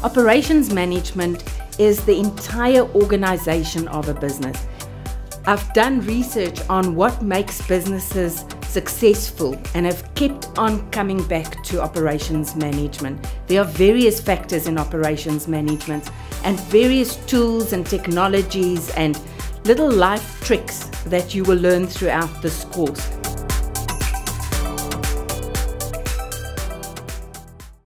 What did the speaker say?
Operations management is the entire organization of a business. I've done research on what makes businesses successful and have kept on coming back to operations management. There are various factors in operations management and various tools and technologies and little life tricks that you will learn throughout this course.